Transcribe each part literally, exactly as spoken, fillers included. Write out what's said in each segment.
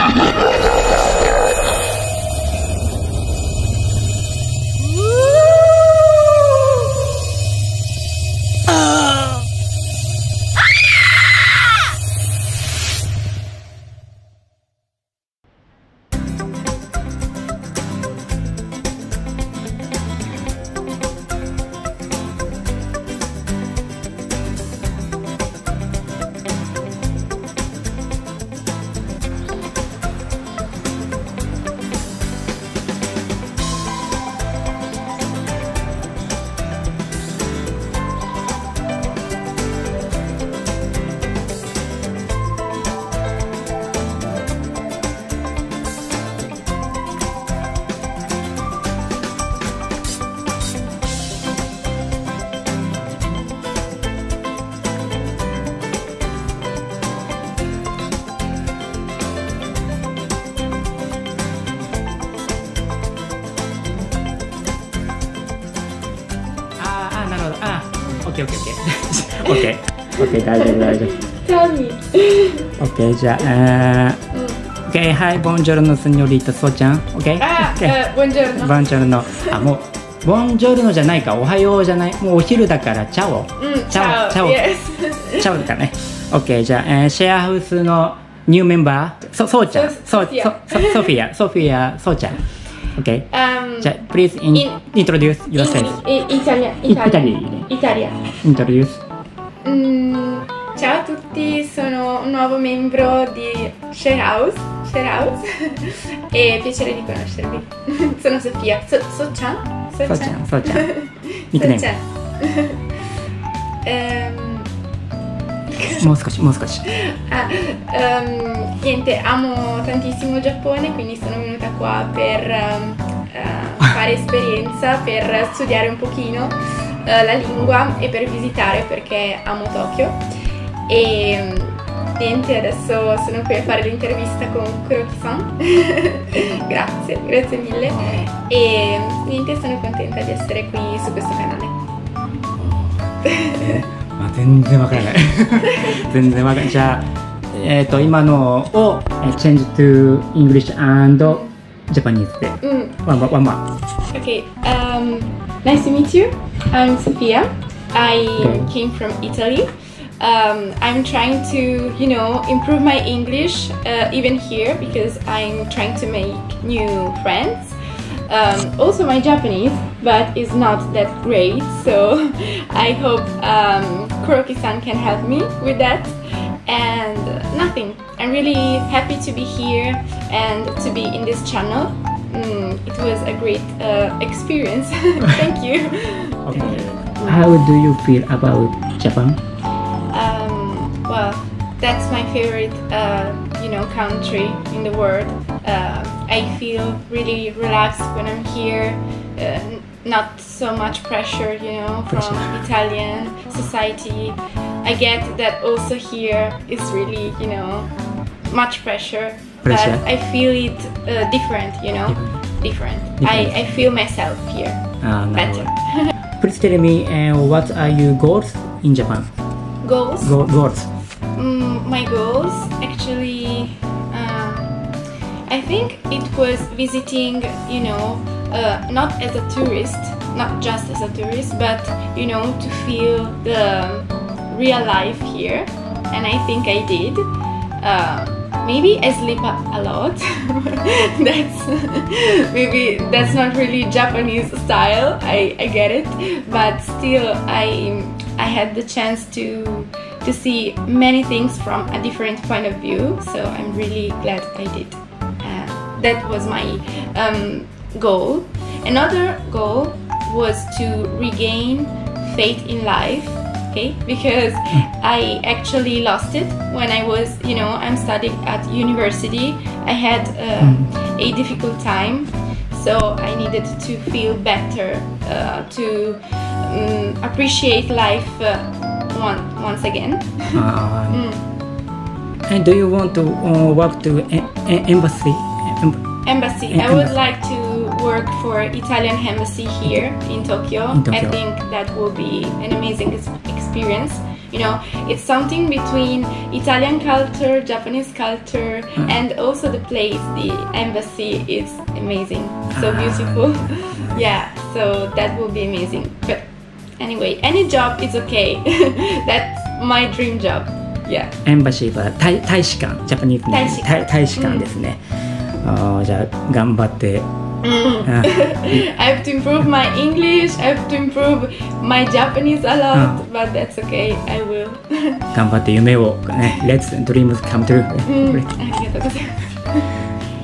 オッケーオッケーオッケーオッケー大丈夫大丈夫。 Tell me. オッケーじゃあ、オッケーはいボンジョルノスニョリータソちゃん。オッケー。 あ、ボンジョルノ。 ボンジョルノ。あもうボンジョルノじゃないかおはようじゃないもうお昼だからチャオ。 チャオチャオチャオだね。オッケーじゃあ、えー、シェアハウスのニューメンバーそそうちゃんそうソソフィアソフィアそうちゃん。Okay. Um, Cioè, please in, in, introduce yourself. In, in Italia, Italia. Italia. Introduce. Mm, ciao a tutti, sono un nuovo membro di Share House, Share House. E piacere di conoscervi. Sono Sofia. So, So-chan? So-chan. So-chan. Nickname. So-chan. um, もう少しもう少し ah, um, niente, amo tantissimo il Giappone, quindi sono venuta qua per um, uh, fare esperienza, per studiare un pochino uh, la lingua e per visitare perché amo Tokyo. E niente, adesso sono qui a fare l'intervista con Kuroki-san. Grazie, grazie mille. E niente, sono contenta di essere qui su questo canale. まあ全然わからない全然わからないじゃあ、えー、と今のを change to English and Japanese で、うん、ワンワンワンワン Okay, um, nice to meet you. I'm Sofia. I okay. came from Italy. Um, I'm trying to, you know, improve my English uh, even here because I'm trying to make new friends. Um, also my Japanese, but it's not that great, so I hope um, Kuroki-san can help me with that. And nothing, I'm really happy to be here and to be in this channel. Mm, it was a great uh, experience. Thank you. Okay. How do you feel about Japan? Um, well, that's my favorite, uh, you know, country in the world. Uh, I feel really relaxed when I'm here. Uh, not so much pressure, you know, from Italian society. I get that also here is really, you know, much pressure. Pressure. But I feel it uh, different, you know, different. different. I, I feel myself here uh, no. better. Please tell me, uh, what are your goals in Japan? Goals? Go goals. Mm, my goals, actually, uh, I think it was visiting, you know, uh, not as a tourist, not just as a tourist, but, you know, to feel the real life here. And I think I did. Uh, maybe I sleep a, a lot. That's maybe that's not really Japanese style. I, I get it, but still I I had the chance to to see many things from a different point of view. So I'm really glad I did. Uh, that was my um, goal. Another goal was to regain faith in life. Okay, because I actually lost it when I was, you know, I'm studying at university. I had uh, a difficult time, so I needed to feel better, uh, to um, appreciate life uh, one, once again. uh, mm. And do you want to uh, work to e e embassy? Em embassy. E I would like to work for Italian embassy here in Tokyo. in Tokyo. I think that will be an amazing experience You know, it's something between Italian culture, Japanese culture, mm. and also the place, the embassy is amazing, so beautiful. Yeah, so that will be amazing. But anyway, any job is okay. That's my dream job. Yeah. エンバシーは大大使館、ジャパニーズの大大使館ですね。ああ、じゃあ頑張って。 Mm. I have to improve my English. I have to improve my Japanese a lot, uh. but that's okay. I will. 頑張って夢をね、Let's dreams come true. うん、ありがとうございます。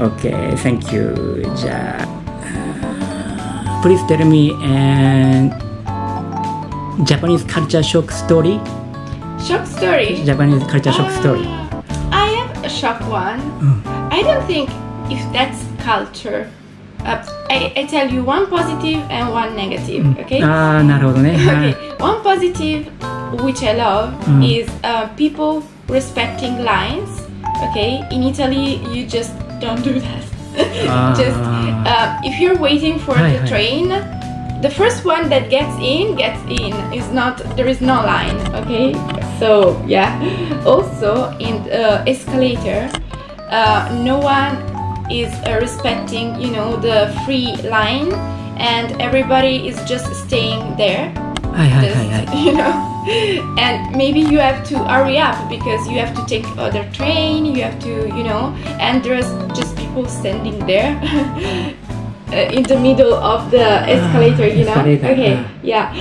Okay, thank you. じゃあ、please tell me an Japanese culture shock story. Shock story? Japanese culture shock story. Uh, I have a shock one. Mm. I don't think if that's culture. Uh, I, I tell you one positive and one negative, okay? ああ、なるほどね。 Okay, one positive which I love mm. is uh, people respecting lines, okay? In Italy, you just don't do that. Just uh, if you're waiting for the train, the first one that gets in, gets in. Is not, there is no line, okay? So, yeah. Also, in the escalator, uh, no one is uh, respecting, you know, the free line, and everybody is just staying there. Hi, hi, hi, hi. You know, and maybe you have to hurry up because you have to take other train. You have to, you know, and there's just people standing there uh, in the middle of the escalator. You know, escalator. Okay, yeah.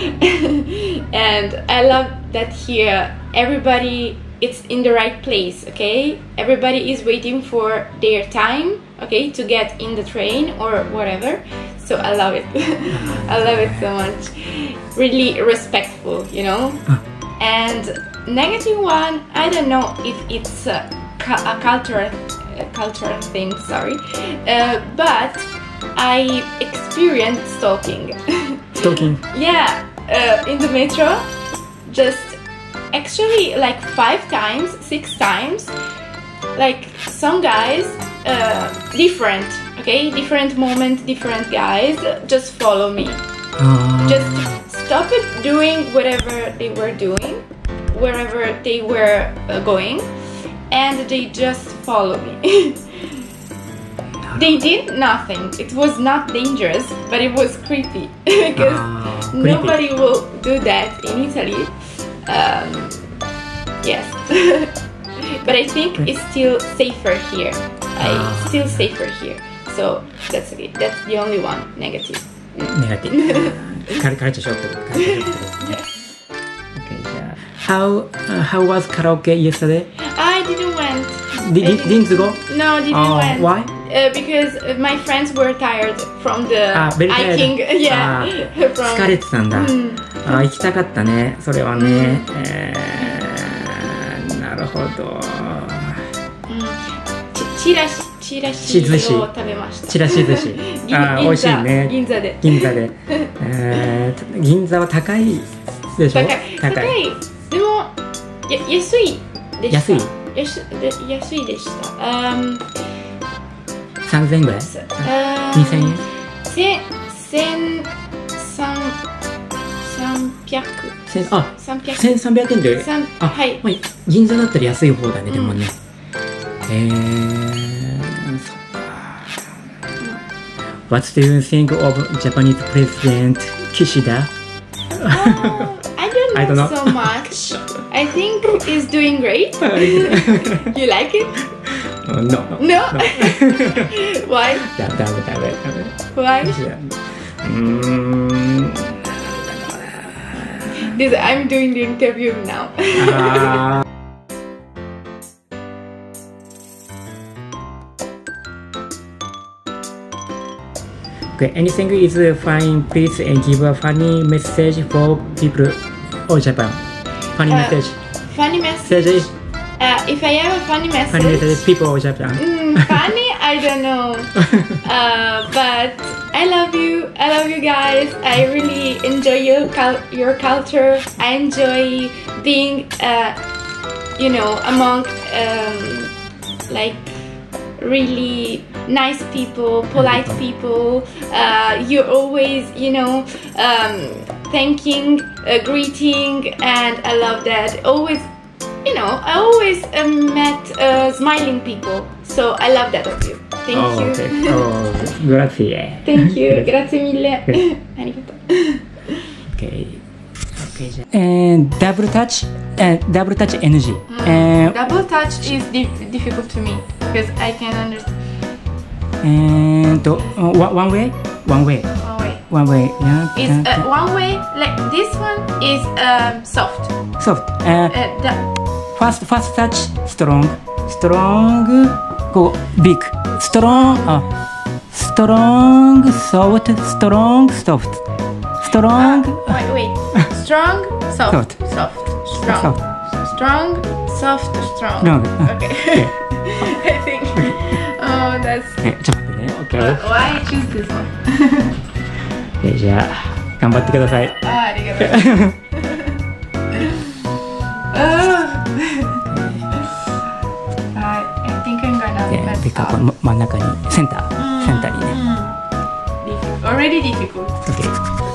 And I love that here. Everybody. It's in the right place, okay? Everybody is waiting for their time, okay, to get in the train or whatever. So I love it. I love it so much. Really respectful, you know? And negative one, I don't know if it's a, a cultural, a cultural thing, sorry. Uh, but I experienced stalking. Stalking? Yeah, uh, in the metro. Just actually like five times, six times, like some guys, uh, different, okay, different moment, different guys, just follow me. Uh. Just stop it doing whatever they were doing, wherever they were uh, going, and they just follow me. They did nothing. It was not dangerous, but it was creepy because uh, creepy. Nobody will do that in Italy. Um, yes, but I think it's still safer here. I still safer here. So that's okay. That's the only one negative. Negative. Culture shock. Yes. Okay. Yeah. How uh, how was karaoke yesterday? I didn't went. Did, didn't go? No, didn't uh, went. Why? Uh, because my friends were tired from the hiking. Yeah. 疲れてたんだ。あ、行きたかったね。それはね。えー、なるほど。 ちらしちらし寿司を食べました。 ちらし寿司。あ、美味しいね。 銀座で。 銀座で。えー、銀座は高いでしょ。 高い。高い。でもや安いでした。 安い。 安安いでした。Um, 三千円ぐらい？二千円？ 千千三三百。 あ、千三百円で。あ、はい。銀座だったら安い方だね、でもね。えー、そっか。What do you think of Japanese President Kishida? I don't know so much. I think he's doing great. You like it? Uh, no, no. No? Why? Da, da, da, da, da. Why? Mm. This, I'm doing the interview now. uh. Okay, anything is fine. Please uh, give a funny message for people of Japan. Funny uh, message. Funny message. Uh, if I have a funny message. Funny message, people of Japan. Mm, funny? I don't know. uh, but I love you. I love you guys. I really enjoy your cul your culture. I enjoy being, uh, you know, among um, like really nice people, polite people. Uh, you're always, you know, um, thanking, uh, greeting, and I love that. Always, you know, I always uh, met uh, smiling people, so I love that of you. Thank oh, you. Okay. Oh, grazie. Thank you. Grazie mille. Arigato. Okay. Okay. えー、ダブルタッチ、えー、ダブルタッチ エヌジー。 Mm. えー、 Double touch is dif difficult to me because I can understand. えーと、one one way, one way, One way. one way. Yeah. It's uh, one way. Like this one is um, soft. Soft. えー、 Uh, the, first first touch strong, strong. こう big, strong. あ、strong, soft, strong, soft, strong. uh, wait, wait. Strong, soft, Soft. soft, strong, Soft. strong, soft, strong. Strong. Okay. I think. Oh, that's. え、ちょっと待ってね。Okay. Uh, why choose this one? えじゃあ頑張ってください。 あ、ありがとう。I think I'm gonna で、 mess でか up. この真ん中にセンター、センターにね。 Difficult. Already difficult. Okay.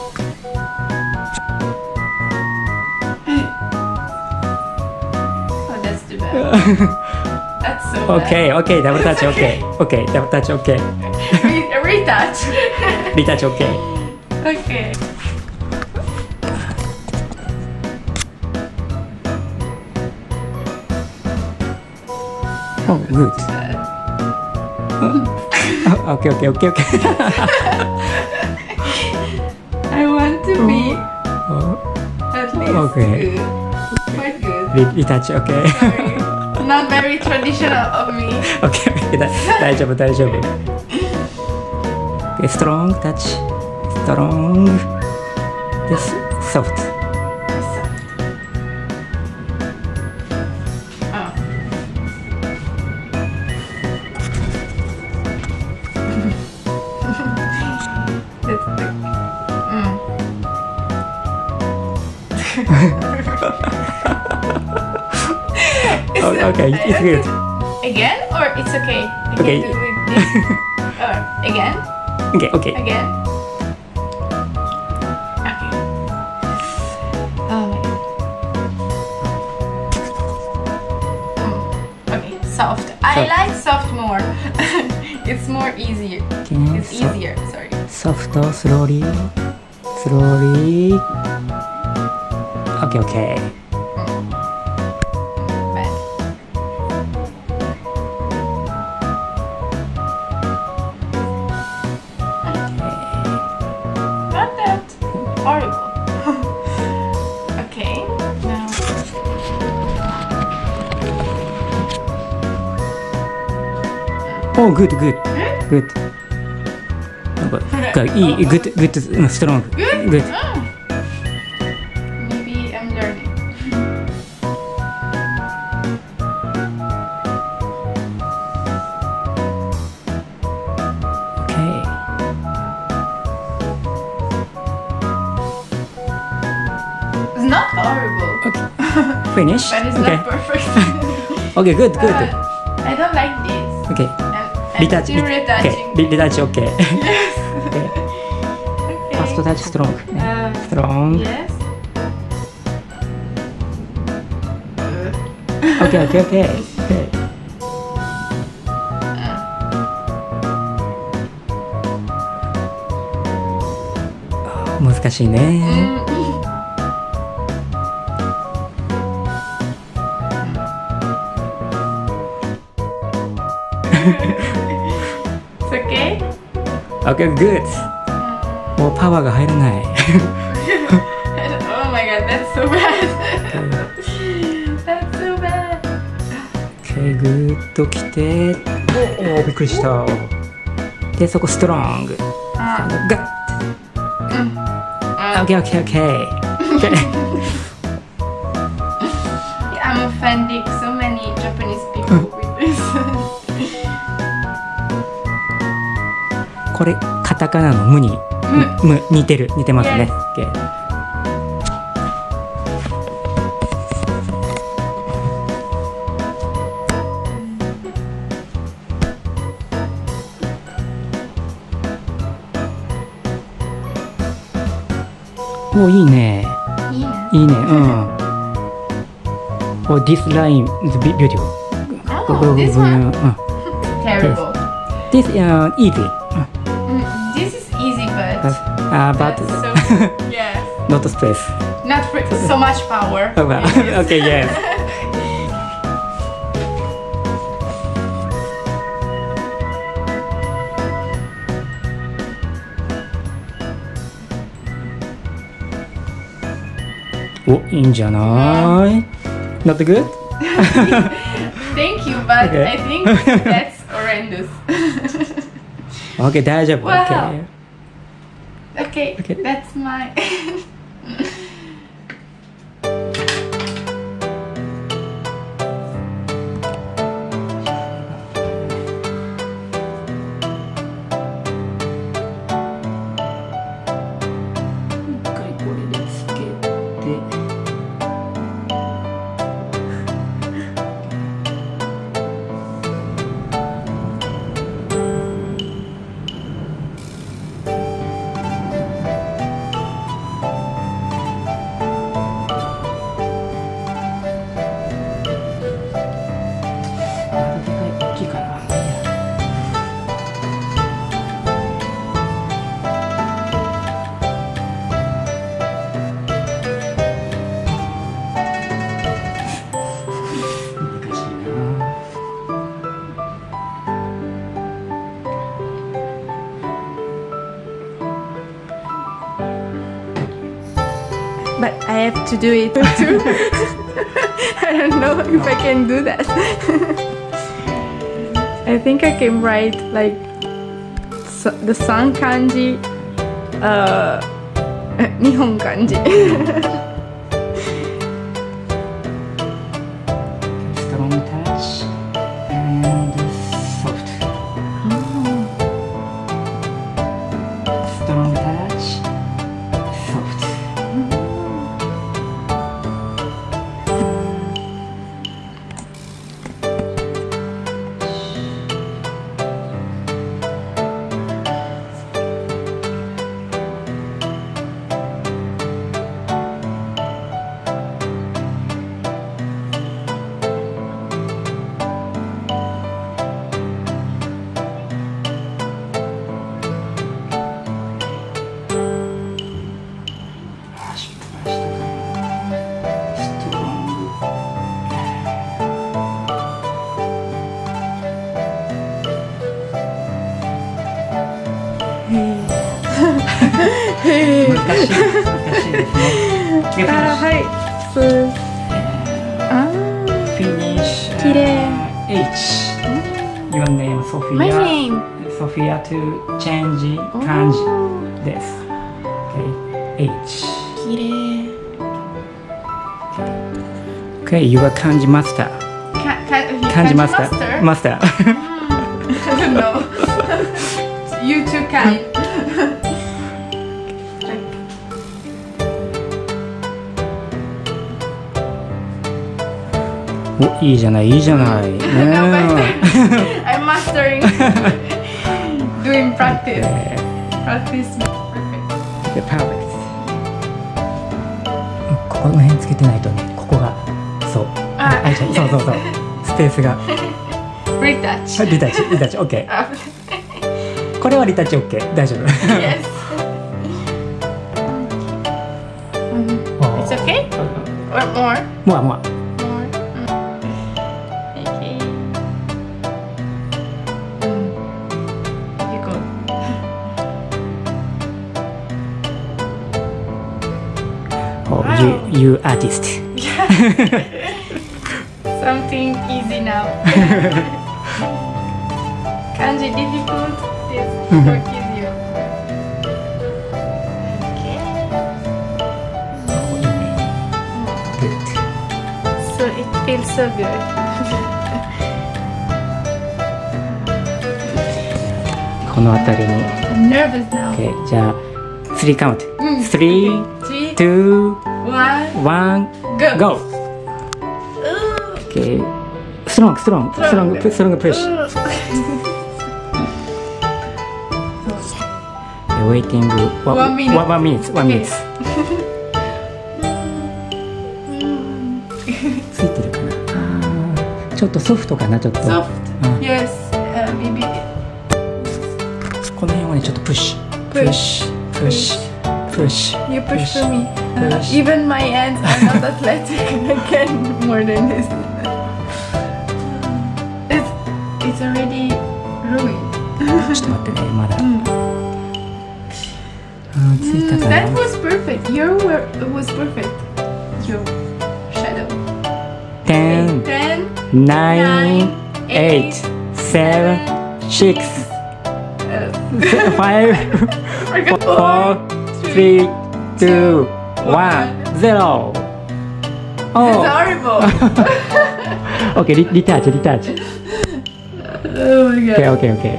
Oh, that's too bad. That's so bad. Okay, okay, ダブルタッチ OK, OK, ダブルタッチ OK, Re- retouch. リタッチ OK. Okay. Oh, good. Oh, okay, okay, okay, okay. I want to be Oh, at least Okay. good. Quite good. リリタッチ OK. Sorry. Not very traditional of me. OK, OK, だ大丈夫、大丈夫。Okay, strong touch, strong. This soft. Oh. That's the. Mm. Is Oh, it- okay, it's good. Again or it's okay? I Okay. can do with this. Or again? OK, OK. Again? Okay. Oh my god. Mm, okay, soft. I Soft. like soft more. It's more easier. Okay, It's so- easier, sorry. Soft, slowly, slowly. OK, OK. Bad. Not that horrible. Okay, now. Oh, good, good, good. なんか、がいい、good, good, strong. Good? Good. Oh. Maybe I'm learning. Okay. It's not horrible, Finish? but it's Okay. not perfect. Okay, good, good. Uh, I don't like this. Okay. I'm, I'm Retouch. still Okay. retouching. Re- Retouch, okay. Yes. Okay. Okay. First touch strong. Uh, Strong. yes. Okay, okay, okay. Okay. 難しいね。 It's okay? Okay, good. もうパワーが入らない。 Oh my god, that's so bad. That's so bad. Okay, グーッときて。おお、びっくりした。で、そこストロング。 あガッ。Okay, okay, okay. Okay. I'm offending so many Japanese people with this. これカタカナの無に、無似てる似てますね。Okay. お、いいね。 いいね。 いいね。うん。Oh, this line is beautiful. Oh, this one? Terrible. This uh, easy. Mm, this is easy, but Uh, but that's so yes, not stress. not for so much power. Oh, well. Okay, yes. お、いいんじゃない？ Not good? Thank you, but Okay. I think that's horrendous. OK、大丈夫。 Wow. OK。 Okay, Okay. that's my. 一回これでつけて。大きいかな。難しいな。 But I have to do it too. I don't know if I can do that. I think I can write like so, the San kanji, uh, Nihon kanji. Strong touch and soft. Strong touch, soft. Ah, 難しい、難しいですね。 はい。す。あー。 Finish 綺麗。 H. Your name Sophia. My name. Sophia to change kanji です。Okay. H. 綺麗。 Okay, you are kanji master. かか Kanji master. master? Master. I don't know. You too can. お、いいじゃない、いいじゃない。ね No, but I'm mastering. Doing practice. Okay. Practice. Okay, perfect. ここの辺つけてないとね、ここがそうああいちゃう、そうそうそう、スペースが Retouch. リタッチ、リタッチ、OK。 Ah, これはリタッチ OK、大丈夫。 yes. It's okay? Or more? もうもう More. Mm. Okay. Mm. Difficult. Oh, Wow. you, you artist. Something easy now. Kanji difficult. This work easier. Okay. Good. So it feels so good. この辺りに I'm nervous now. OK、じゃあスリーカウント、 うんスリー、 Three, ツー、 one, ワン、 go. ゴー。 Ooh. OK、ストロング、ストロング、ストロング、ストロングプッシュ。 Ooh. Waiting one One minute. one minute, one Okay. minute. ちょっとソフトかな、ちょっと。 Soft. Yes. Uh, maybe. この辺をねちょっとプッシュ。 Push. Push. Push. You push for me. Uh, even my hands are not athletic. I can more than this. It's it's already ruined. ちょっと待ってね、まだ。うん、ついたかな。 That was perfect. Your work was perfect. Your shadow. Ten, Ten, nine, eight, seven, six, five, four, three, two, one, zero. Oh. It's horrible. Okay, retouch, retouch. Oh my god. Okay, okay, okay.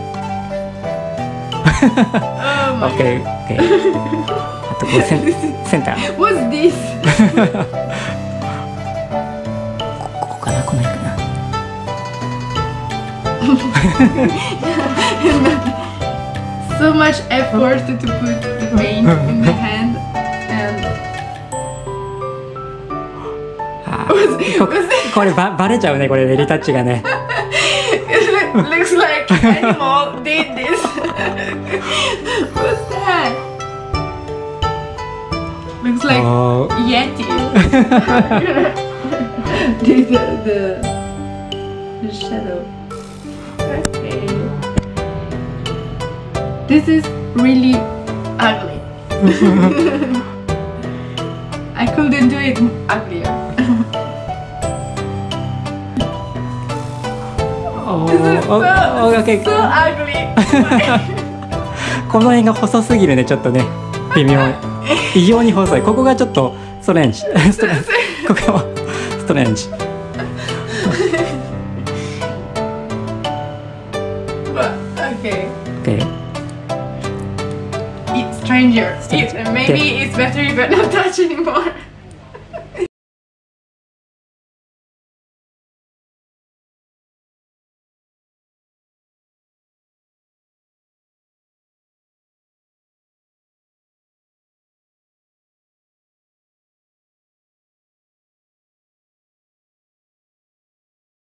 Oh my okay, okay. あとこうセンセンター。 What's this? ここかな、この辺かな。 So much effort to put the paint in the hand and. こ, こればバレちゃうね、これね、リタッチがね。 Looks like animal did this. What's that? Looks like oh. Yeti. the, the, the shadow. Okay. This is really ugly. I couldn't do it uglier. Oh, this is so, oh, okay. so ugly. この辺が細すぎるね、ちょっとね、微妙に。異様に細い。ここがちょっとストレンジ。ストレンジ。ここはストレンジ。 But okay. Okay. It's stranger. It, maybe it's better if I don't touch anymore.